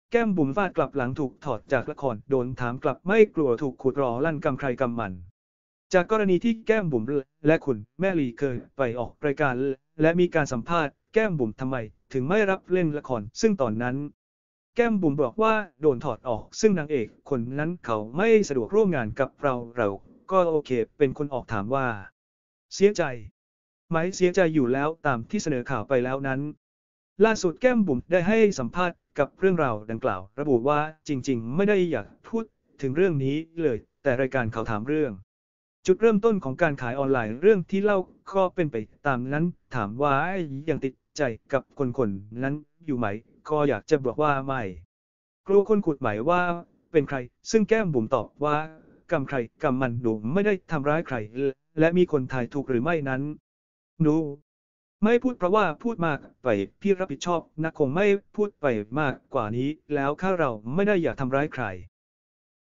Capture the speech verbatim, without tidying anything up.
แก้มบุ๋มฟาดกลับหลังถูกถอดจากละครโดนถามกลับไม่กลัวถูกขุดรอลั่นกำใครกำมัน จากกรณีที่แก้มบุ๋มและคุณแม่ลีเคยไปออกรายการและมีการสัมภาษณ์แก้มบุ๋มทำไมถึงไม่รับเล่นละครซึ่งตอนนั้นแก้มบุ๋มบอกว่าโดนถอดออกซึ่งนางเอกคนนั้นเขาไม่สะดวกร่วมงานกับเราเราก็โอเคเป็นคนออกถามว่าเสียใจไหมเสียใจอยู่แล้วตามที่เสนอข่าวไปแล้วนั้นล่าสุดแก้มบุ๋มได้ให้สัมภาษณ์กับเรื่องราวดังกล่าวระบุว่าจริงๆไม่ได้อยากพูดถึงเรื่องนี้เลยแต่รายการเขาถามเรื่องจุดเริ่มต้นของการขายออนไลน์เรื่องที่เล่าก็เป็นไปตามนั้นถามว่ายังติดใจกับคนคนนั้นอยู่ไหมก็อยากจะบอกว่าไม่กลัวคนขุดหมายว่าเป็นใครซึ่งแก้มบุ๋มตอบว่ากรรมใครกรรมมันหนูไม่ได้ทำร้ายใครและมีคนถ่ายถูกหรือไม่นั้นหนูไม่พูดเพราะว่าพูดมากไปพี่รับผิดชอบนะคงไม่พูดไปมากกว่านี้แล้วข้าเราไม่ได้อยากทำร้ายใคร